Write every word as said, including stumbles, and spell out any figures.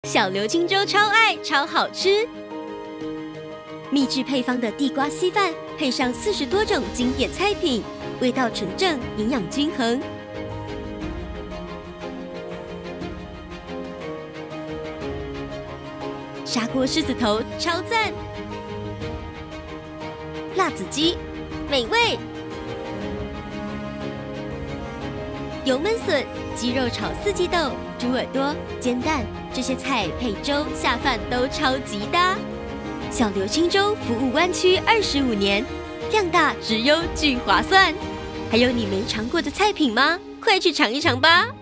小刘金州超爱，超好吃。秘制配方的地瓜稀饭，配上四十多种经典菜品，味道纯正，营养均衡。砂锅狮子头超赞，辣子鸡美味。油焖笋、鸡肉炒四季豆、猪耳朵、煎蛋，这些菜配粥下饭都超级搭。小刘金州服务湾区二十五年，量大质优巨划算。还有你没尝过的菜品吗？快去尝一尝吧！